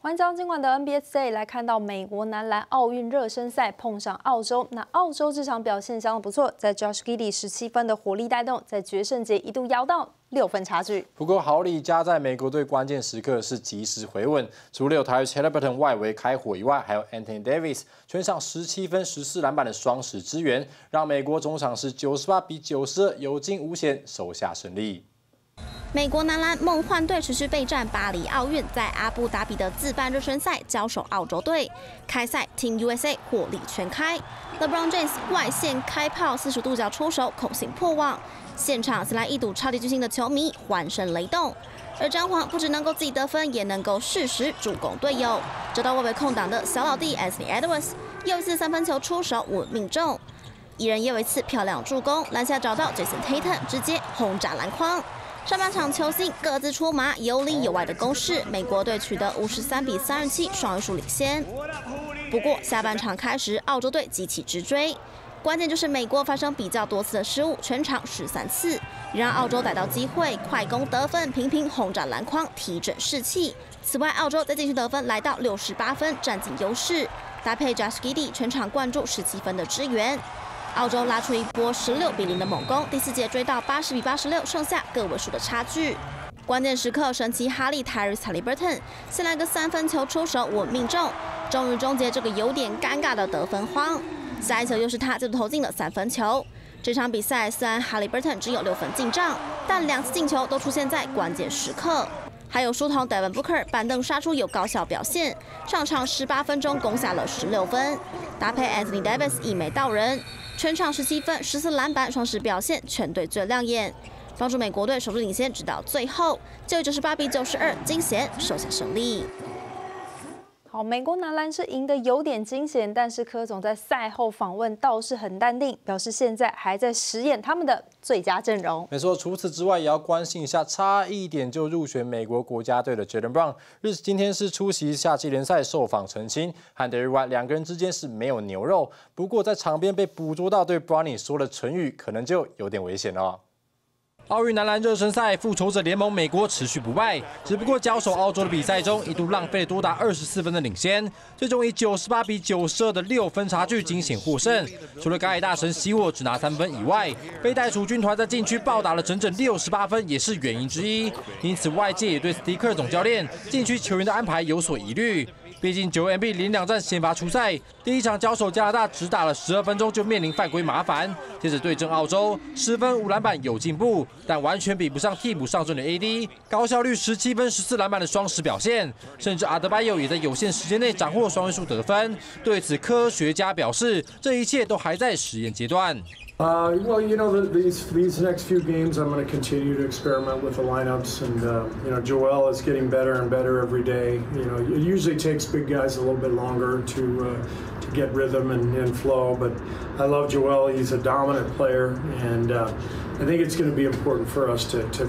欢迎将今晚的 NBA Today 来看到美国男篮奥运热身赛碰上澳洲。那澳洲这场表现相当不错，在 Josh Giddey 17分的火力带动，在决胜节一度摇到6分差距。 不过好李家在美国队关键时刻是及时回稳，除了有Tyrese Haliburton外围开火以外，还有 Anthony Davis 全场17分14篮板的双十支援，让美国中场是98比92有惊无险收下胜利。 美国男篮梦幻队持续备战巴黎奥运，在阿布达比的自办热身赛交手澳洲队。开赛 Team USA 火力全开 ，LeBron James 外线开炮，40度角出手，口型破网，现场此来一睹超级巨星的球迷欢声雷动。而詹皇不只能够自己得分，也能够适时助攻队友。找到外围空档的小老弟 Anthony Edwards 又一次3分球出手稳命中，一人也有一次漂亮助攻，篮下找到 Jason Tatum 直接轰炸篮筐。 上半场球星各自出马，有里有外的攻势，美国队取得53比37双位数领先。不过下半场开始，澳洲队急起直追，关键就是美国发生比较多次的失误，全场13次，也让澳洲逮到机会快攻得分，频频轰炸篮筐，提振士气。此外，澳洲在禁区得分来到68分，占尽优势，搭配 Josh Giddey 全场灌注17分的支援。 澳洲拉出一波16比0的猛攻，第4节追到80比86，剩下个位数的差距。关键时刻，神奇哈利 Tyrese Haliburton 先来个3分球出手稳命中，终于终结这个有点尴尬的得分荒。下一球又是他再度投进了3分球。这场比赛虽然 Haliburton 只有6分进账，但2次进球都出现在关键时刻。 还有书童 Devin Booker 板凳杀出有高效表现，上场18分钟攻下了16分，搭配 Anthony Davis 一枚到人，全场17分14篮板，双十表现全队最亮眼，帮助美国队守住领先，直到最后就以98比92惊险收下胜利。 好，美国男篮是赢得有点惊险，但是柯总在赛后访问倒是很淡定，表示现在还在实验他们的最佳阵容。 没错，除此之外也要关心一下，差一点就入选美国国家队的 Jaylen Brown， 今天是出席夏季联赛受访澄清，和 Derrick White 2个人之间是没有牛肉，不过在场边被捕捉到对 Brownie 说了成语，可能就有点危险了。 奥运男篮热身赛，复仇者联盟美国持续不败，只不过交手澳洲的比赛中，一度浪费了多达24分的领先，最终以98比92的6分差距惊险获胜。除了咖喱大神希沃只拿3分以外，被带出军团在禁区暴打了整整68分，也是原因之一。因此，外界也对斯蒂克总教练禁区球员的安排有所疑虑。 毕竟9 MB 连2战先发出赛，第一场交手加拿大只打了12分钟就面临犯规麻烦，接着对阵澳洲10分5篮板有进步，但完全比不上替补上阵的 AD 高效率17分14篮板的双10表现，甚至阿德巴约也在有限时间内斩获双位数得分。对此，科学家表示，这一切都还在实验阶段。 Well, you know, these next few games, I'm going to continue to experiment with the lineups, and you know, Joel is getting better and better every day. You know, it usually takes big guys a little bit longer to get rhythm and flow, but I love Joel. He's a dominant player, and I think it's going to be important for us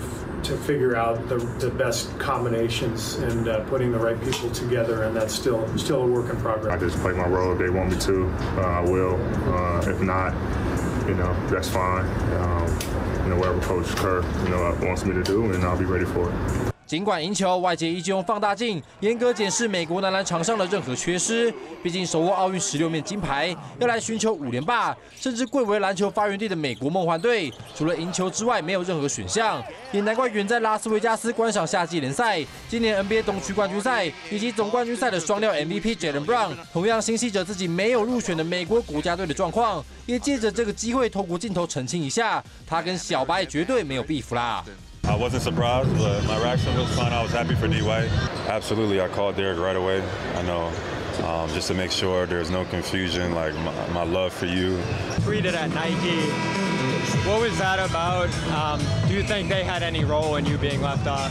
to figure out the best combinations and putting the right people together, and that's still a work in progress. I just play my role. If they want me to, I will. If not. You know, that's fine. You know, whatever Coach Kerr, you know, wants me to do, and I'll be ready for it. 尽管赢球，外界依旧用放大镜严格检视美国男篮场上的任何缺失。毕竟手握奥运16面金牌，要来寻求5连霸，甚至贵为篮球发源地的美国梦幻队，除了赢球之外，没有任何选项。也难怪远在拉斯维加斯观赏夏季联赛、今年 NBA 东区冠军赛以及总冠军赛的双料 MVP Jaylen Brown， 同样心系着自己没有入选的美国国家队的状况，也借着这个机会透过镜头澄清一下，他跟小白绝对没有 beef 啦。 I wasn't surprised, but my reaction was fine. I was happy for D. White. Absolutely, I called Derrick right away. I know, just to make sure there's no confusion, like my love for you. Tweeted at Nike. What was that about? Do you think they had any role in you being left off?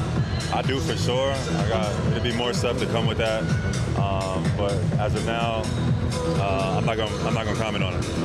I do for sure. There'll be more stuff to come with that. But as of now, I'm not gonna comment on it.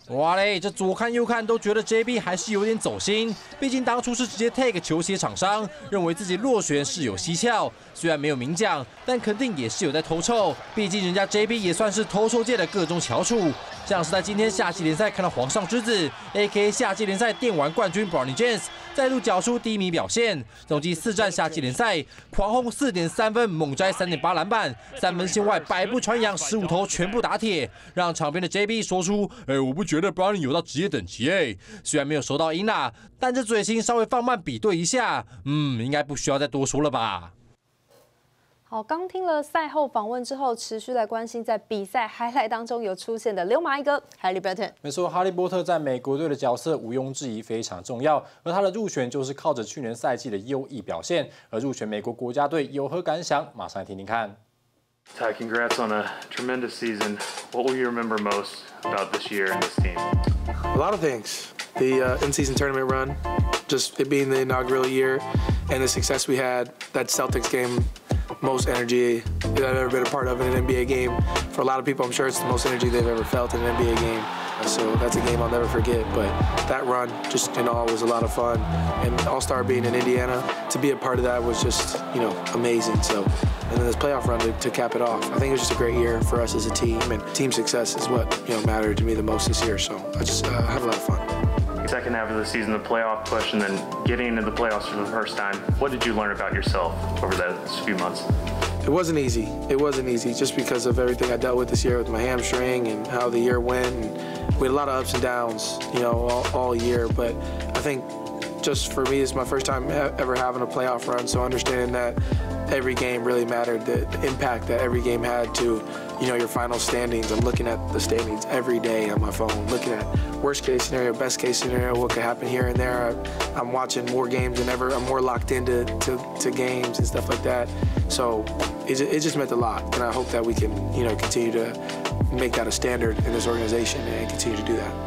哇嘞，这左看右看都觉得 JB 还是有点走心，毕竟当初是直接 take 球鞋厂商，认为自己落选是有蹊跷。虽然没有明讲，但肯定也是有在偷臭，毕竟人家 JB 也算是偷臭界的各种翘楚。像是在今天夏季联赛看到皇上之子 ，A.K.A 夏季联赛电玩冠军 Bronny James 再度缴出低迷表现，总计4战夏季联赛狂轰4.3分，猛摘3.8篮板，3分线外百步穿杨，15投全部打铁，让场边的 JB 说出：“我不觉得 Bronny 有到职业等级虽然没有收到音啦，但这嘴型稍微放慢比对一下，应该不需要再多说了吧。” 好，刚听了赛后访问之后，持续来关心在比赛 highlight 当中有出现的溜马一哥哈利波特。 没错，哈利波特在美国队的角色毋庸置疑非常重要，而他的入选就是靠着去年赛季的优异表现而入选美国国家队，有何感想？马上来听听看。 Ty, congrats on a tremendous season. What will you remember most about this year and this team? A lot of things. The in-season tournament run, just it being the inaugural year, and the success we had. That Celtics game, most energy that I've ever been a part of in an NBA game. For a lot of people, I'm sure it's the most energy they've ever felt in an NBA game. So that's a game I'll never forget. But that run, just in all, was a lot of fun. And All-Star being in Indiana, to be a part of that was just, amazing. So, and then this playoff run to cap it off. I think it was just a great year for us as a team, and team success is what mattered to me the most this year. So I just have a lot of fun. Second half of the season, the playoff push, and then getting into the playoffs for the first time. What did you learn about yourself over those few months? It wasn't easy. It wasn't easy just because of everything I dealt with this year with my hamstring and how the year went. And we had a lot of ups and downs, all year. But I think just for me, it's my first time ever having a playoff run. So understanding that every game really mattered, the impact that every game had to, your final standings. I'm looking at the standings every day on my phone, looking at worst case scenario, best case scenario, what could happen here and there. I'm watching more games than ever. I'm more locked into games and stuff like that. So it just meant a lot, and I hope that we can, continue to make that a standard in this organization and continue to do that.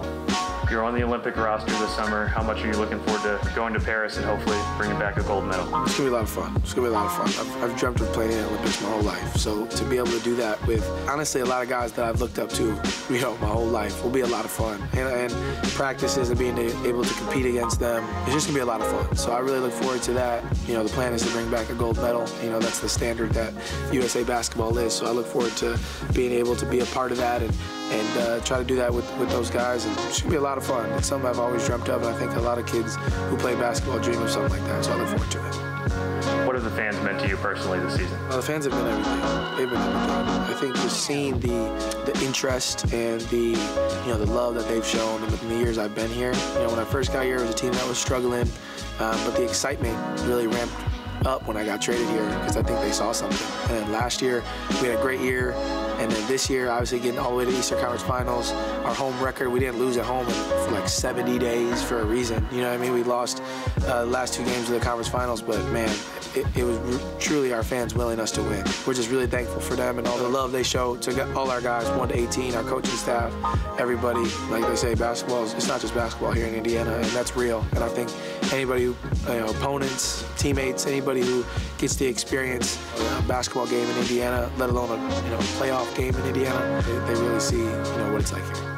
You're on the Olympic roster this summer. How much are you looking forward to going to Paris and hopefully bringing back a gold medal? It's gonna be a lot of fun. It's gonna be a lot of fun. I've dreamt of playing in the Olympics my whole life. So to be able to do that with, honestly, a lot of guys that I've looked up to, my whole life will be a lot of fun. And practices and being able to compete against them, it's just gonna be a lot of fun. So I really look forward to that. The plan is to bring back a gold medal. That's the standard that USA basketball is. So I look forward to being able to be a part of that and try to do that with those guys. And it's gonna be a lot of fun. It's something I've always dreamt of, and I think a lot of kids who play basketball dream of something like that. So I look forward to it. What have the fans meant to you personally this season? The fans have been everything. They've been everything. I think just seeing the interest and the love that they've shown in the years I've been here. When I first got here, it was a team that was struggling, but the excitement really ramped up when I got traded here because I think they saw something. And then last year, we had a great year. And then this year, obviously getting all the way to the Eastern Conference Finals, our home record, we didn't lose at home for like 70 days for a reason. We lost last 2 games of the conference finals, but man, it was truly our fans willing us to win. We're just really thankful for them and all the love they show to all our guys, 1 to 18, our coaching staff, everybody. Like they say, basketball it's not just basketball here in Indiana, and that's real. And I think anybody who, opponents, teammates, anybody who gets to experience a basketball game in Indiana, let alone a playoff game in Indiana, they really see what it's like here.